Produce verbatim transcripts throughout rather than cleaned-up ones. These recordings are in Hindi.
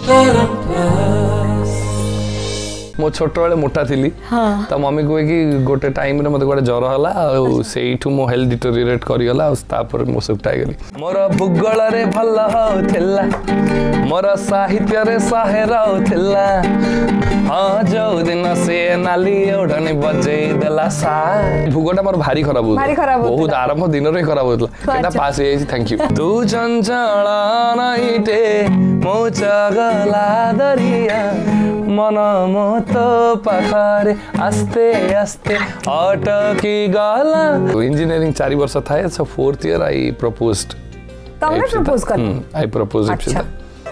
मो छोट बेले मोटा थी तो मम्मी कहे कि गोटे टाइम रे मते गोटे ज्वर है से मो हेल्थ डिटोरिएट करिगला मो सुटाई गली मोर भूगोल रे भल होथिला मोर साहित्य रे साहेर होथिला हाँ जो दिन से नाली ओढ़नी बजे देला सा भूगोटा मोर भारी खराब होता बहुत आरंभ दिन रे खराब होता केटा पास हे थैंक यू तू चंचल नइटे मो चगला दरिया मन मत पाखरे आस्ते आस्ते अटकी गला इंजीनियरिंग चार वर्ष थाए so fourth year I proposed तमने प्रपोज कर I propose Ipsita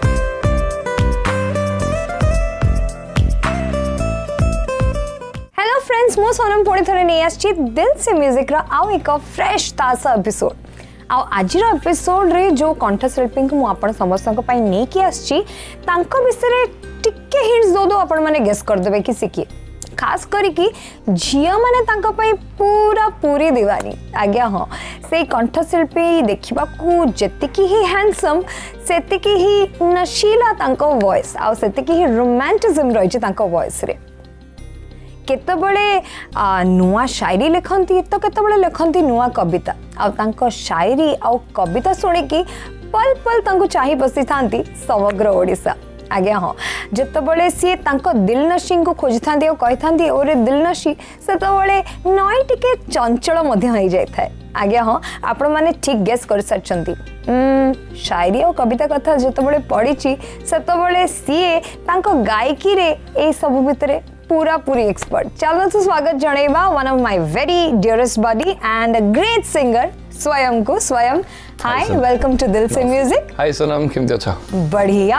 hello friends मो सोनम पुणी थरे नै आछि दिल से म्यूजिक रा आउ एक फ्रेश ताजा एपिसोड आ आज एपिसोड रे जो कंठशिल्पी को आपण समस्त पई नै कि आछि तांको विषय टिके हिंट्स दो दो आपण माने गेस कर देबे कि सिकी खास करी कि झिया माने तांको पई पूरा पूरी दीवानी आज्ञा हां से कंठशिल्पी देखिबा को जतिकी ही हैंडसम सेतिकी ही नशीला तांको वॉइस आ सेतिकी ही रोमांटिज्म रहि छै तांको वॉइस रे केते बळे नुआ शायरी लिखंती तो केते बळे लिखंती नुआ कविता आ तांको शायरी आ कविता सुनि कि पल पल तांको चाहि बसी थांती समग्र ओडिसा आज्ञा हाँ जिते सी दिल नशी को खोजी था कही था ओरे दिल नशी से नई टिके चंचल हो जाए आज्ञा हाँ आपण मैंने ठीक गेस कर सारी शायरी और कविता कथा जिते पढ़ी से सी गायकी रे ए सब भितर पूरा पूरी एक्सपर्ट चलो तो स्वागत जनइबा one of my very dearest buddy and great singer Swayam को स्वयं हाय वेलकम टू दिल से म्यूजिक हाय सोनम केमती अच्छा बढ़िया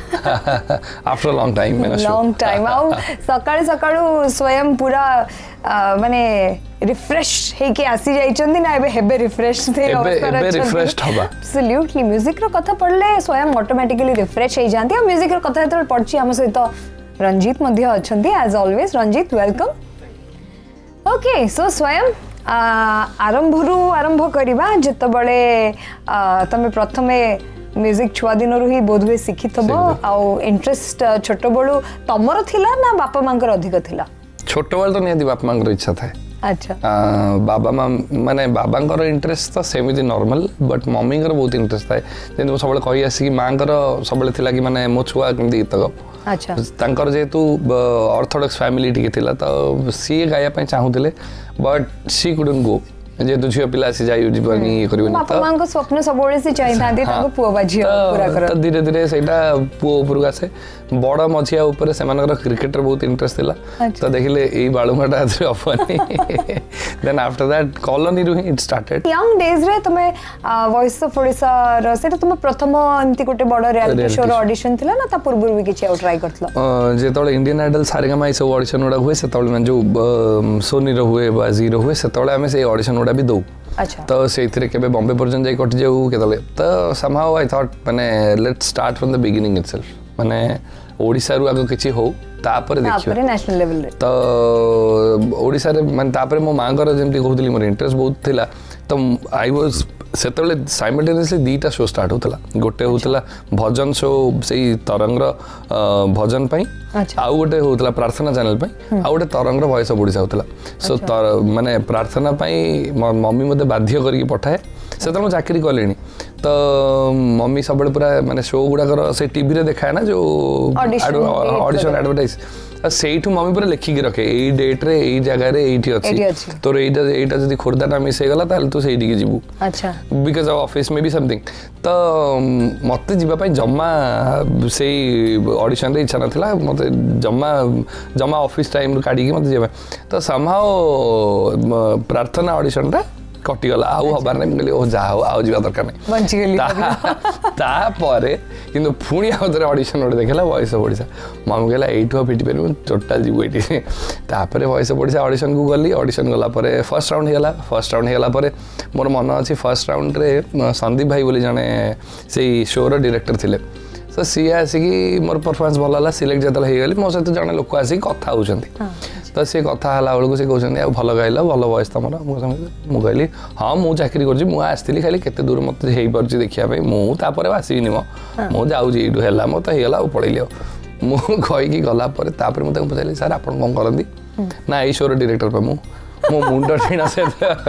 आफ्टर लॉन्ग टाइम मैंने लॉन्ग टाइम आउ सकाळ सकाळ स्वयं पूरा माने रिफ्रेश हे के आसी जाई चंदी ना एबे हेबे रिफ्रेश थे एबे रिफ्रेश हबा एब्सोल्युटली म्यूजिक रो कथा पढले स्वयं ऑटोमेटिकली रिफ्रेश हे जानती और म्यूजिक रो कथा त पढची हम सहित रंजीत मध्य अछंती as always Ranjit welcome okay so Swayam आरंभ रु आरंभ करिबा जते बळे तमे प्रथमे म्यूजिक छुआ दिन रु ही बोधवे शिखि थबो आ इंटरेस्ट छोटो बळु तमरो थिला ना बापा मांकर अधिक थिला छोटो बळ तो नियति बापा मांकर इच्छा थाए अच्छा बाबा मां माने बाबांकर इंटरेस्ट तो सेमिति नॉर्मल बट मम्मींकर बहुत इंटरेस्ट थाए जेन सबले कहि आसी कि मांकर सबले थिला कि माने मो छुआ केमति गीत ग अच्छा तांकर जेतु ऑर्थोडॉक्स फैमिली टिके थिला तो सी गाया पय चाहुतिले बट सी कुडंट गो जे तो झियो पिला से जाई जीवनी ये करबनी बापा मां को स्वप्न सबोळे से चाहि थांती ताको पुओ बाझियो पूरा कर तो धीरे धीरे सेटा पुओ ऊपर गासे बड़ मझिया ऊपर से मानकर क्रिकेट रे बहुत इंटरेस्ट थिला तो देखिले एई बाळुंगाटा आथरे अपनी देन आफ्टर दैट कॉलोनी रु इट स्टार्टेड यंग डेज रे तमे वॉइस ऑफ ओडिसा रे सेटा तुम प्रथम एमती गोटे बड़ रियलिटी शो रो ऑडिशन थिला ना ता पूर्व भी किछि आउट ट्राई करथला जे तळे इंडियन आइडल सारेगामा सब ऑडिशन उडा हुए से तळे जो सोनी रो हुए बा जीरो हुए से तळे हमें से ऑडिशन भी दो अच्छा तो से केबे बॉम्बे पर्यटन जाई कटि जाऊ केतले तो समहाउ आई थॉट माने let's start from the beginning itself माने ओडिसा रु आगो किछि हो तापर देखियो तापर नेशनल लेवल रे तो ओडिसा रे माने तापर मो मांगर जेमति कहउतली मोर इंटरेस्ट बहुत थिला तो आई वाज सेतले साइमल्टेनियसली दीटा शो स्टार्ट होतला गोटे होतला भजन शो सेई तरंग रो भजन पई आ गोटे होतला प्रार्थना चैनल पई आ गोटे तरंग रो वॉइस ऑफ ओडिसा होतला सो माने प्रार्थना पई मम्मी मते बाध्य करके पठाए सेतले मो चाकरी करलेनी तो मम्मी सब पूरा माने शो गुडा कर से टीवी रे देखाय ना जो ऑडिशन एडवर्टाइज सेठू मम्मी पूरा लिखिकी रखे एई डेट रे एई जगह रे एइठी अछि तोर एइटा एइटा जदी खोरदाटा मिस हे गला ताल तू सेइठी के जीवू अच्छा बिकॉज़ ऑफ ऑफिस में भी समथिंग तो मते जीवा पई जम्मा सेई ऑडिशन रे इच्छा नथिला मते जम्मा जम्मा ऑफिस टाइम काडी के मते जेबे तो समहाउ प्रार्थना ऑडिशन टा कटि गला आउ हबार नै गली ओ जाओ आउ जीवा दरकार नै बंची गेली ता परे किंतु पुणी आउथरे ऑडिशन ओडे देखला वॉइस ऑफ ओडिसा मम्मी कहला एठो फिटी परबो टोटल जीव एठी तापरे वॉइस ऑफ ओडिसा ऑडिशन को गली ऑडिशन गला परे फर्स्ट राउंड हेला फर्स्ट राउंड हेला परे मोर मन अछि फर्स्ट राउंड रे संदीप भाई बोली जाने सेई शो रो डायरेक्टर थिले तो सी आसिकी मोर परफॉर्मेंस भल है सिलेक्ट जो हो गली मो सहित जड़े लोक आसिक कथा होती तो सी कथा बेलू से कहते हैं भल गाइल भल वॉइस तुम मुझे कहली हाँ मुझे चाकरी करी खाली केते दूर मत हो देखा मुझे आसबिनी मो मुझे जाऊँगी है मत हो पड़ेली मुझे गलापर मुझे पचारि सार आप कौन करती ना यही शोर डायरेक्टर पे मु मो मुंड टीणा से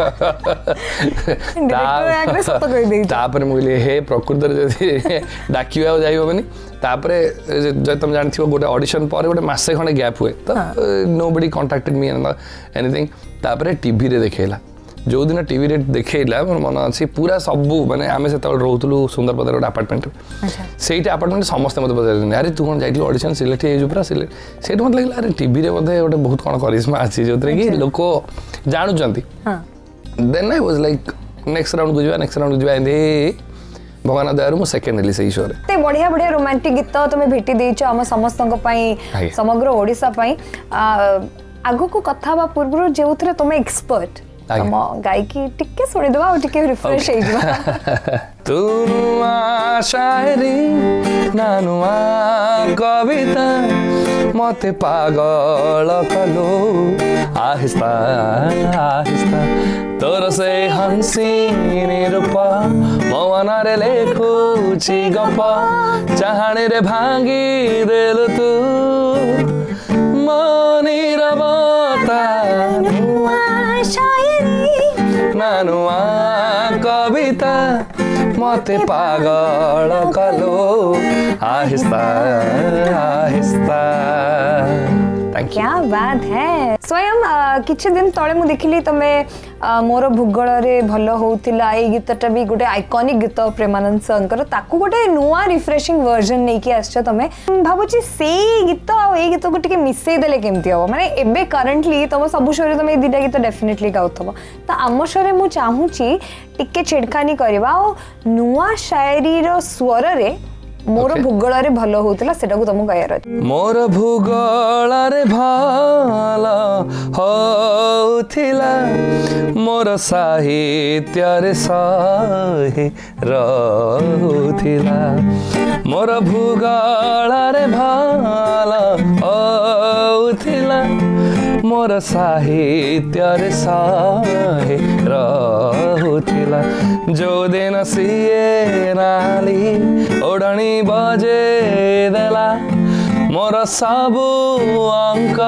मुझे हे प्रकृति डाक जाइबनी जब तुम जान गोटे ऑडिशन पर गोटे मसे खंडे गैप हुए तो nobody contacted me anything तापर टीवी रे देखेला जो दिन टीवी रे देखेला मोर मन अच्छी पूरा सबू माने आमे से रोलु सुंदरपदार गोटे आपार्टमेंट से आपार्टमेंट समस्त मत पचार अरे तू कौन जाइल ऑडिशन सिलेक्ट हो पूरा सिलेक्ट से मत लगे अरे टीवी रे बोधे गोटे बहुत कौन करिश्मा अच्छी जो कि लोक जानुचंती then I was like next round को जीवा नेक्स्ट राउंड को जीवा एंदे भगवान दयार मु सेकेंड हेली सही शो रे ते बढ़िया बढ़िया रोमांटिक गीत तुम भेटी देछ हम समस्त पई समग्र ओडिसा पई आगो को कथा बा पूर्व जेउथरे तुम एक्सपर्ट हम गायकी टिके सुनि देबा और टिके रिफ्रेश हे जिबा तू नुआ शायरी नानुआ कविता मते पागल कलो आहिस्ता आहिस्ता तोर से हंसी निरूपा मवन रे लेखुची गप चाहणे रे भांगी देलु तू मनीर बता नुआ शायरी नानुआ कविता मते पागल कलो आहिस्ता आहिस्ता क्या बात है स्वयं किछि दिन तळे मु देखिली तमे मोर भूगोल रे भल होउतिला ए गीतटा भी गोटे आइकॉनिक गीत प्रेमानंद संकर ताकू गोटे नुआ रिफ्रेशिंग वर्जन नै कि आछो तमे भाबुची सेई गीत आ ए गीत को टिके मिसई देले केमति हो माने एबे करंटली तम सब शो रे तमे दिटा गीत डेफिनेटली गाउथबो त आम शो रे मु चाहूची टिके छेड़खानी करबा ओ नुआ शायरी रो स्वर रे मोर भूगोल रे भल होउतिला सेटा को तुम गायर मोर भूगोल रे भल होउतिला मोर साहित्य रे सहे रहउतिला मोर भूगोल रे भल होउतिला मोर साहित्य रे सहे रहउतिला जो दिन सिए नाली ओढ़नी बजे देला मोर सबू अंक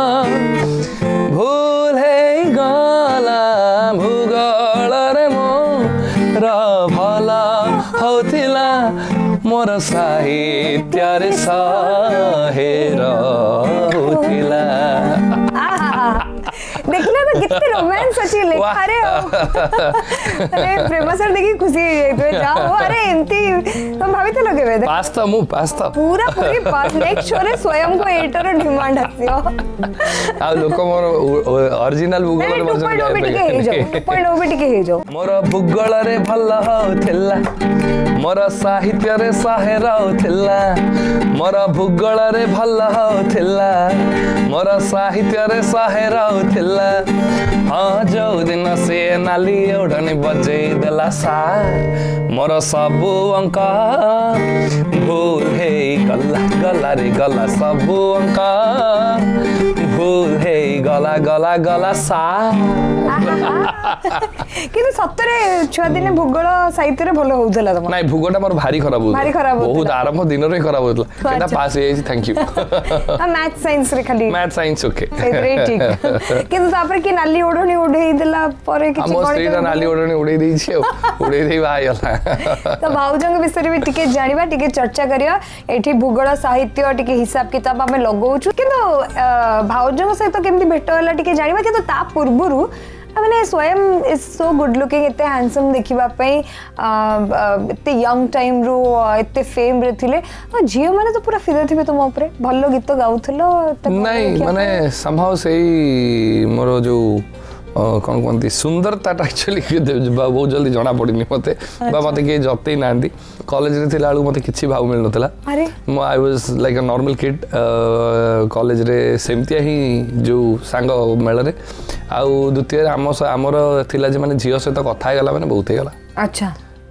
भूल है गला भूगोल रे मोर भल होतिला मोर साहित्य रे सहे रहउतिला देखला तो कितने रोमांस अच्छी लिखा रे अरे प्रेमा सर देखी खुशी हो जाई तो जाओ अरे एंती तुम भाविते लगे वे पास्ता मु पास्ता पूरा पूरी पास नेक्स्ट शो रे स्वयं को एडिटर डिमांड आसियो आ लोक मोर ओरिजिनल भूगोल वर्जन गाय पे पॉइंट ओबे टिके हे जो मोर भूगोल रे भल होथिला मोर साहित्य रे सहे रहउथिला मोर भूगोल रे भल होथिला मोर साहित्य रे सहे रहउथिला हाँ जो दिन से नाली ओढ़नी बजे देला सार मोर सबू अंक भूल हे गला गला रे गला सबू अंक भूल हे गला गला गला सार किंतु सतरे छुआ दिने भूगोल साहित्य रे भलो होउथला तम नाही भूगोलटा मोर भारी खराब होउथला भारी खराब होउथला बहुत आरंभ दिन रे खराब होउथला केटा पास हे थैंक यू आ मैथ साइंस रे खाली मैथ साइंस ओके सेरे ठीक किंतु तापर कि नाली ओढ़नी ओढ़ेई देला परे किछि कोन हम स्त्रीटा नाली ओढ़नी उड़ेई देई छै उड़ेई देई भाईला तो भाउजंग विषय भी टिके जानिबा टिके चर्चा करिया एठी भूगोल साहित्य टिके हिसाब किताब हमें लगौछु किंतु भाउजंग सहित केमति भेट होला टिके जानिबा किंतु ता पूर्वरु मैंने Swayam is so good looking एते हैंडसम देखिबा पई एते यंग टाइम रो एते फेम रे थिले जियो माने तो पूरा फिदा थिबे तुम ऊपर भलो गीत गाउथलो नहीं माने समहाउ सेही मोर जो कौन कहती सुंदरता एक्चुअली बहुत जल्दी जना पड़नी मत मत किए जतई ना कॉलेज रे मत कि भाव मिल नाला I was like a normal kid college रे सेमतिया ही जो सांग मेल आउ द्वितीय आम आमर थिला जे माने झियो सहित कथा गला माने बहुत ही गला अच्छा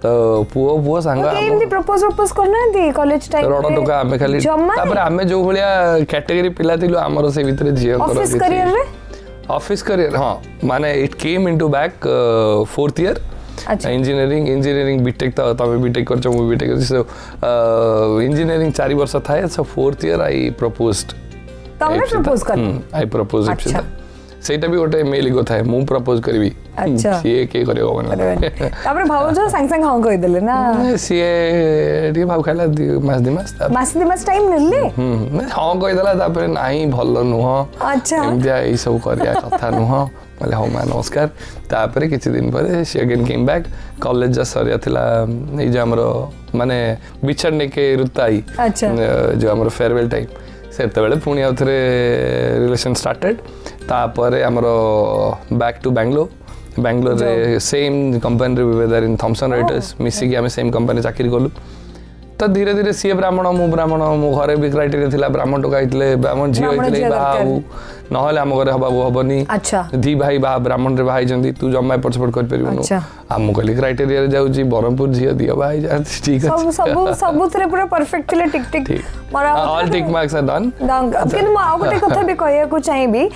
तो पुओ पुओ सांग एमती प्रपोज प्रपोज करना दी कॉलेज टाइम रड टोका आमे खाली तापर आमे जो भलिया कैटेगरी पिला थिलु हमरो से भीतर जियो करो ऑफिस करियर रे ऑफिस करियर हां माने it came into back fourth year अच्छा इंजीनियरिंग इंजीनियरिंग बीटेक तो तमे बीटेक करछ मु बीटेक करछ सो इंजीनियरिंग चार वर्ष थाए so fourth year I proposed तमे प्रपोज कर आई प्रपोज इप्सिता सेटा भी गोटे मेल को थाए मु प्रपोज करबी अच्छा सीए के करियो मन तापर भाव जो संग संग हां कहि देले ना सीए डी भाव खाला मास दि मास मास दि मास टाइम नेले हम हां कहि देला तापर नाही भलो नुह अच्छा इंडिया ई सब करिया कथा नुह माले हो मान नमस्कार तापर किछि दिन पर she again came back college जा सरिया थिला ए जे हमरो माने बिछड़ने के रुताई अच्छा जो हमरो फेयरवेल टाइम सेते बेले पुणी आउथरे रिलेशन स्टार्टेड तापर हमरो बैक टू बेंगलोर बेंगलोर रे सेम कंपनी रे वेदर इन थॉमसन राइटर्स मिसी के हम सेम कंपनी चाकरी करलु तो धीरे धीरे सी ब्राह्मण मु ब्राह्मण मो घरे भी क्राइटेरिया थिला ब्राह्मण टोका आइतले ब्राह्मण झियो आइतले बाबू नहले हम घरे हबा हबनी अच्छा दी भाई बा ब्राह्मण रे भाई जंदी तू जम्मा एपट सपोर्ट कर परिबनु हम कहली क्राइटेरिया रे जाउची बरहमपुर झियो दियो भाई जा ठीक है सब सब सब थरे पूरा परफेक्ट थिले टिक टिक मोरा all tick marks are done किन म आ गोटे कथा भी कहया को चाहिबी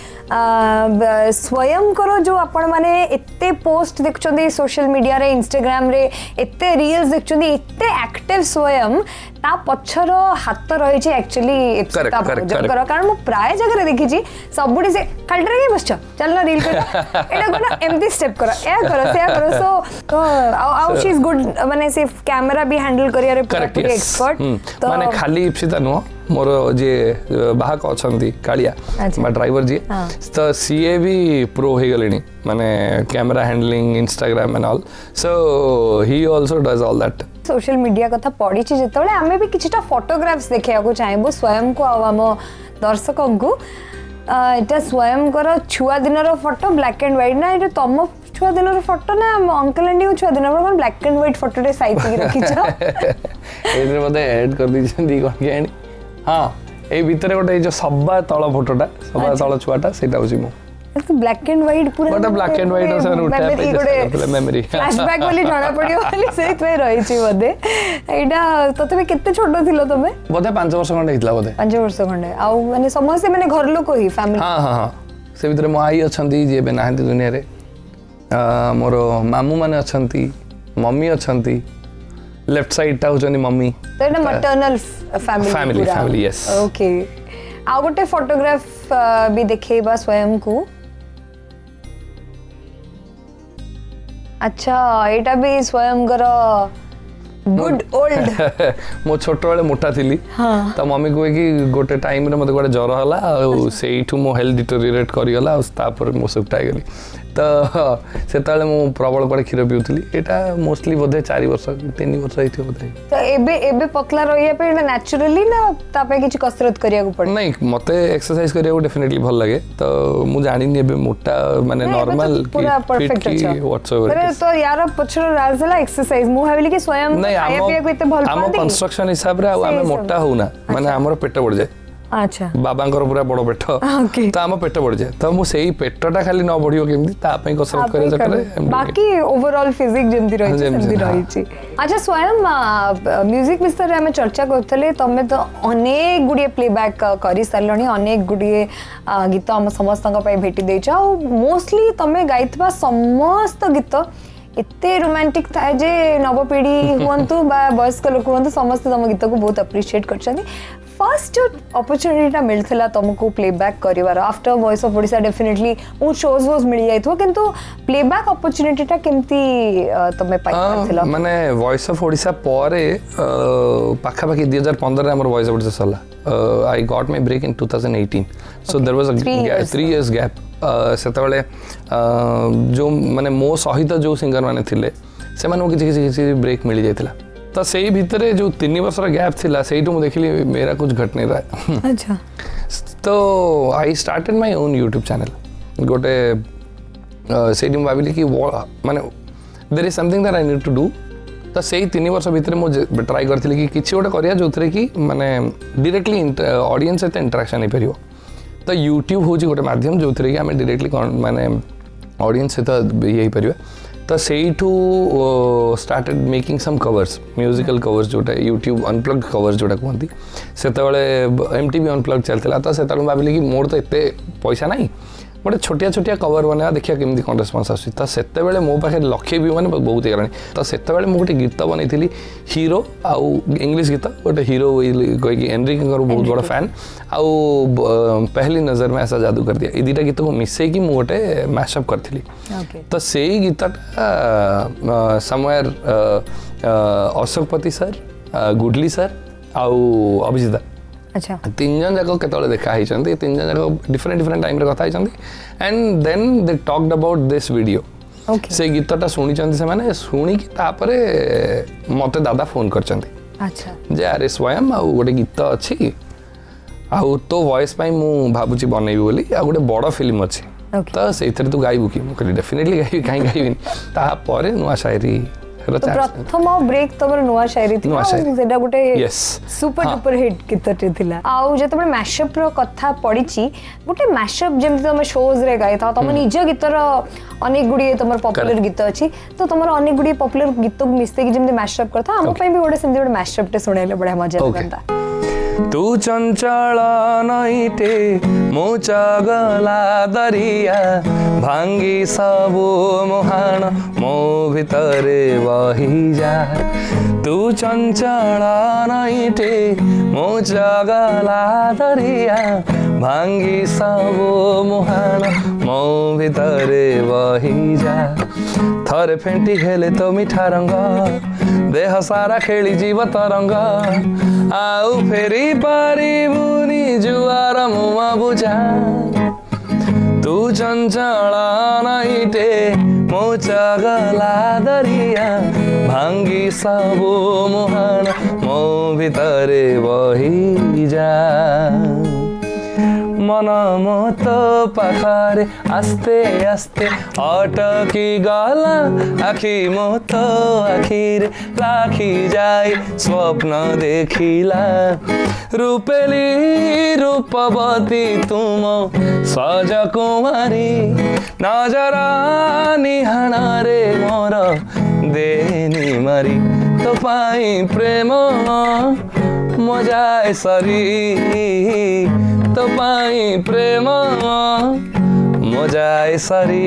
स्वयं करो जो आपण माने एत्ते पोस्ट देखछंदी सोशल मीडिया रे इंस्टाग्राम रे एत्ते रील्स देखछंदी एत्ते एक्टिव स्वयं ता पछर हाथ रही छे एक्चुअली जकर कारण म प्राय जगह देखि छी सबुडी से खालटरे के बसछ चल ना रील कर एटा कोना एमती स्टेप कर ए कर से कर सो तो आउ शी इज गुड माने से कैमरा भी हैंडल करिया रे पूरा एक्सपर्ट तो माने खाली इप्सिता नो मोर जे बाहक अछंती कालिया बा ड्राइवर जी तो सीए भी प्रो हे गलेनी माने camera handling Instagram and all so he also does all that social media कथा पड़ी छी जेतबे आमे भी किछटा फोटोग्राफ्स देखिया को चाहेबो स्वयं को आ हम दर्शकों को एटा स्वयं कर छुआ दिनर फोटो ब्लैक एंड व्हाइट ना एटा तम छुआ दिनर फोटो ना अंकल आंटी को छुआ दिनर कोन ब्लैक एंड व्हाइट फोटो रे साइड के रखी छ एने मते ऐड कर दी जंदी कोन के हां ए भीतर गोटे जो सबा तळ फोटोटा सबा तळ छुआटा सेटा होची मो तो ब्लैक एंड व्हाइट पूरा बट ब्लैक एंड व्हाइट से उठा पे मेमोरी फ्लैशबैक वाली जाना पड़ियो वाली सेत पे रही छी बदे एडा तते केते छोटो थिलो तमे बदे पाँच वर्ष खंडे हितला बदे पाँच वर्ष खंडे आ माने समस्त माने घर लोक ही फैमिली हां हां हां से भीतर मो आई अछंती जे बे नाहंती दुनिया रे मोर मामू माने अछंती मम्मी अछंती लेफ्ट साइड टा होचनी मम्मी तो एटा maternal family family family yes okay आ गोटे फोटोग्राफ भी देखेबा स्वयं को अच्छा एटा भी स्वयं कर गुड ओल्ड मो छोट वाले मोटा थिली हां त मम्मी को कि गोटे टाइम रे मते गोटे जर हला आ सेइठु मो हेल्थ डिटोरिएट करि गला आ तापर मो सुक्टाई गली तो से ताले मो प्रबल पड़े खीर पिउथली एटा मोस्टली बोधे चार वर्ष तीन वर्ष आइथि बोधे तो एबे एबे पतला रहिया पे नेचुरली ना तापे किछ कसरत करिया को पड़े नहीं मते एक्सरसाइज करिया को डेफिनेटली भल लागे तो मु जानि नि एबे मोटा माने नॉर्मल पूरा परफेक्ट अच्छा व्हाटसोएवर तो यार पछर राजला एक्सरसाइज मु भाबिली कि स्वयं खाया पिया को एते भल पादी हम कंस्ट्रक्शन हिसाब रे आमे मोटा होना माने हमर पेट बढ़ जाए अच्छा बाबांकर पूरा बड़ पेट तो आम पेट बढ़ जाए तो मु सेही पेटटा खाली न बढ़ियो केमती ता पई कसरत करे जकरे बाकी ओवरऑल फिजिक जेमती रही जेमती रही छी अच्छा स्वयं म्यूजिक विषय में चर्चा करथले तमे तो अनेक गुडिए प्लेबैक करि सरलणी अनेक गुडिए गीत हम समस्त पई भेटी देछ मोस्टली तमे गाइतबा समस्त गीत इतने रोमांटिक था जे नवपीढ़ी हुंतु बा वयस्क लोक हुंतु समस्त तम गीत को बहुत अप्रिशिएट करछनी फर्स्ट जो अपॉर्चुनिटी मिलथला तुमको प्लेबैक करिवार after voice of Odisha definitely वो शोज वोज मिल जाइथो किंतु प्लेबैक अपॉर्चुनिटी टा केमती तमे पाइ पाथला माने वॉइस ऑफ ओडिशा परे पाखा पाखी दो हज़ार पंद्रह रे हमर वॉइस ऑफ ओडिशा सला I got my break in two thousand eighteen so there was a three years gap सेतबेले जो माने मो सहित जो सिंगर माने थिले से माने किछि किछि ब्रेक मिल जाइतला तो सही भितरे जो तीन वर्ष गैप थिला सेइटु मु देखली मेरा कुछ घट नहीं रहा अच्छा तो I started my own YouTube channel गोटे सेइटु मु भाबिली कि माने there is something that I need to do तो सही तीन वर्ष भितर मु ट्राई करथिली कि किछि गोटे करिया जोथरे कि माने डायरेक्टली ऑडियंस सहित इंटरेक्शन नहीं परियो तो यूट्यूब होची गोटे माध्यम जोथरे कि हमें डायरेक्टली माने ऑडियंस सहित ये ही परिबा तो ସେଇଠୁ started making some covers musical covers जोटा YouTube unplugged covers जोटा कहती सेतबेले M T V unplugged चलता तो सेतबेले भाविली कि मोर तो एते पैसा नहीं गोटे छोटिया छोटिया कवर बना देखिए केमती कौन रेस्पन्स आस तो मो पाखे लक्षे व्यू मैंने बहुत ही तो से मुझे गीत बनई हीरो आउ इंग्लिश गीत गोटे हीरो कहीकि एनरिक बहुत बड़ा फैन आउ पहली नजर में ऐसा जादू कर दिया ये दुटा गीत को मिसई कि गोटे मैशअप करी तो से गीतटा somewhere Ashokpati sir goodly sir आउ अभिजिता अच्छा तीन जन जाक केतले देखा होती तीन जन जाक डिफरेंट डिफरेंट टाइम रे कथा होती and then they talked about this video से गीतटा शुणी से मैंने शुणिकी मत दादा फोन कर अच्छा जे अरे स्वयं आ गोटे गीत अच्छी आउ तो वॉइस पाई मु भाबुची बनैबी बोली आ गोटे बड़ फिल्म अच्छी तो से तू गाइबू कि मुझे डेफिनेटली गाइबी कहीं गाइबी तापर नुआ शायरी तो प्रथम ब्रेक तमर नुआ शायरी थी सेटा गोटे सुपर डुपर हिट गीतटे थिला आउ जतबे मैशअप रो कथा पड़ीची गोटे मैशअप जेमति तमे शोज रे गाई था तमे निज गीतर अनेक गुडी तमर पॉपुलर गीत अछि तो तमर अनेक गुडी पॉपुलर गीत मिसते कि जेमति मैशअप करता हम पई भी गोटे सेमति गोटे मैशअप टे सुनेले बड़ा मजा लगता तू चंचल नईटे मु चगला दरिया भांगी सबु मुहाण मो भितरे बही जा तू चंचल नईटे मु चगला दरिया भांगी सबु मुहाण मो भितरे बही जा थरे फेंटी हेले तो मिठा रंग देह सारा खेली जीव तरंग आउ फेरी पारिबुनी जुआर मुआ बुझा तू चंचल नईटे मो चगला दरिया भांगी सबु मुहाण मो भितरे बही जा मन मत पाखरे आस्ते आस्ते अटकी गला आखि मत आखिरे लाखी जाई स्वप्न देखिला रूपेली रूपवती तुम सज कुमारी नजर निहाण रे मोर देनी मारी तो पाई प्रेम मजाए सरी तो पाई प्रेम मजाए सरी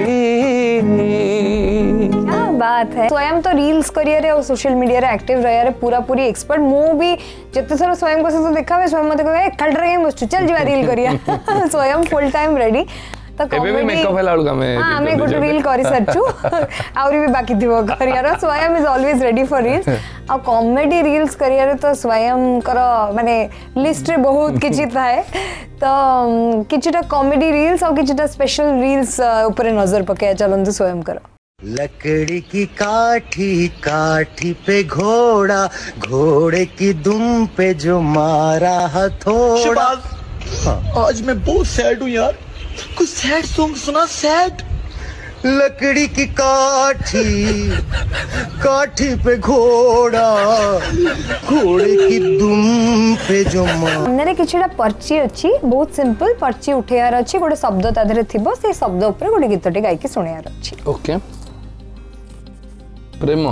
क्या बात है स्वयं तो रील्स करियर और सोशल मीडिया रे एक्टिव रहा रे पूरा पूरी एक्सपर्ट मु भी जते सारा स्वयं को से तो देखा स्वयं मते कहे खड़ रहे बस चल जीवा रील करिया स्वयं फुल टाइम रेडी तो कॉमेडी मेकअप है लाडू का मैं हां मैं गोटे रील करि सरचू और भी बाकी थिबो करियर Swayam is always ready for reels आ कॉमेडी रील्स करियर तो स्वयं कर माने लिस्ट रे बहुत किछि थाए तो किछिटा कॉमेडी रील्स और किछिटा स्पेशल रील्स ऊपर नजर पके चलंतु स्वयं करो लकड़ी की काठी काठी पे घोड़ा घोड़े की दुम पे जो मारा हथौड़ा हाँ। आज मैं बहुत सैड हूँ यार कुछ सैड सॉन्ग सुना सैड लकड़ी की काठी काठी पे घोड़ा घोड़े की दुम पे जो मारा किछिटा पर्ची अछि बहुत सिंपल पर्ची उठेयार अछि गोटे शब्द ता धरे थिबो से शब्द ऊपर गोटे गीतटे गाई के सुनेयार अछि ओके प्रेम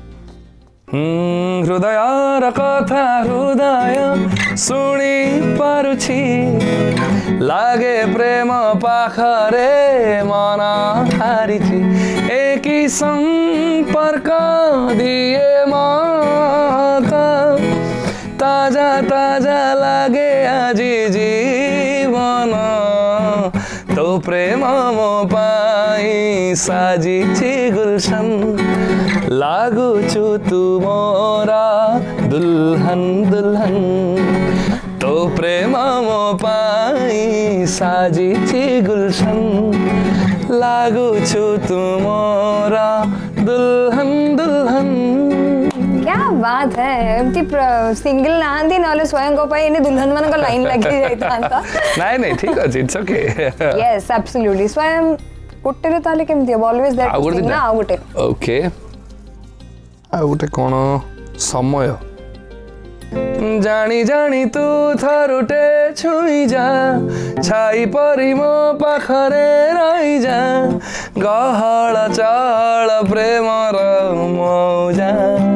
हृदय कथा हृदय शुणी पारुछि लागे प्रेम पाखरे मन हारिछि एकी संपर्क दिए मका ताजा ताजा लागे आजी जीवन तो प्रेम मो पाई साजिछि गुलशन लागुछु तू मोरा दुल्हन दुल्हन तो प्रेम मो पाई साजिछि गुलशन लागुछु तू मोरा दुल्हन दुल्हन क्या बात है एमती सिंगल नांदी नले स्वयं को पाई ने दुल्हन मन को लाइन लगी जाइतांता नहीं नहीं ठीक अछि इट्स ओके यस एब्सोल्युटली स्वयं गोटे रे ताले केमती ऑलवेज दैट ना आ गोटे ओके आ गोटे कोन समय जानी जानी तू थरुटे छुई जा छाई परी मो पाखरे रही जा गहळ चहळ प्रेमर मौजा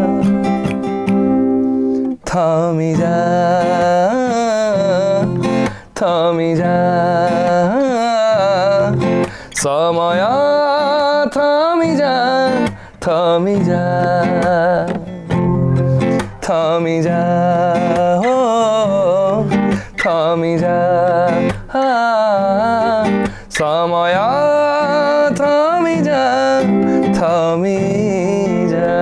थमी जा थमी जा समय थमी जा थमी जा थमी जा हो थमी जा समय थमी जा थमी जा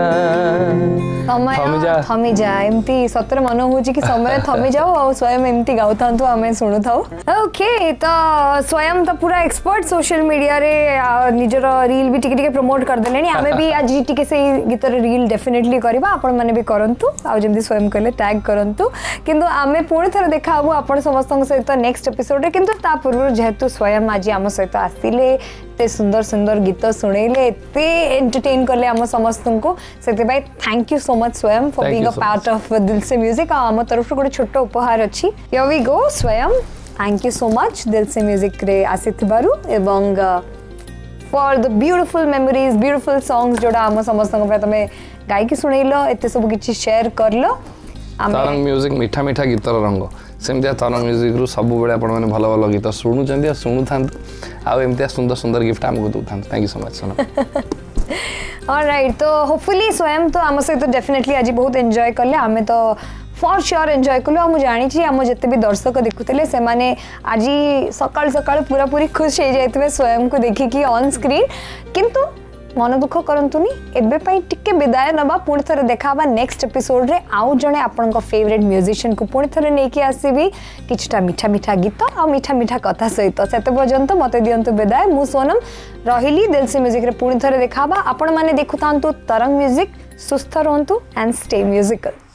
समय थमी जा एमती सतर मन हो कि समय थमी जाओ और स्वयं एमती गाउ था आम शुणु था ओके तो स्वयं तो पूरा एक्सपर्ट सोशल मीडिया रे निजर रील भी टिके टिके प्रमोट कर देले आमे भी आज टिके से गीत रील डेफिनेटली करबा आपण माने भी करंतु आ जेमती स्वयं कहले टैग करंतु किंतु आमे पुणी थर देखा हबो आपण समस्त सहित नेक्स्ट एपिसोड रे किंतु ता पूर्व जेहेतु स्वयं आज आम सहित आसिले एते सुंदर सुंदर गीत सुनेले एते एंटरटेन करले आम समस्त को सेते bye thank you so much Swayam for being a part of Dil Se music आम तरफ गोटे छोट उपहार अछि हियर वी गो स्वयं थैंक यू सो मच दिल से म्यूजिक रे आसिथिबारु एवं for the beautiful memories beautiful songs जोड़ा आम समस्त तमे गाई की सुनेलो एते सब किछि शेयर करलो तरंग म्यूजिक मीठा मीठा गीतर रंग सेमतिया तरंग म्यूजिक रु सब बेले आपण माने भलो भलो गीत सुनु चंदी सुनु थांतु आ एमतिया सुंदर सुंदर गिफ्ट हमको दउ थांतु थैंक यू सो मच सोना ऑलराइट तो होपफुली स्वयं तो आम सहित डेफिनेटली आज बहुत एंजॉय करले आमे तो फॉर श्योर एंजॉय कलु आम जानी छी आम जते भी दर्शक देखुतले से माने आज सकाळ सकाळ पूरा पूरी खुश हो जाइतबे स्वयं को देखि कि ऑन स्क्रीन किंतु मन दुख करंतुनी एबे पई टिके विदाय नबा पुणी थरे देखाबा नेक्स्ट एपिसोड रे आउ जणे आपन को फेवरेट म्यूजिशियन को पुणी थरे नेकी आसीबी किछटा मीठा मीठा गीत आ मीठा मीठा कथा सहित सेते पर्यंत मते दियंतु विदाय मु सोनम रहिली दिल से म्यूजिक रे पुणी थरे देखाबा आपण माने देखुतांतु तरंग म्यूजिक सुस्थ रहंतु एंड स्टे म्यूजिकल।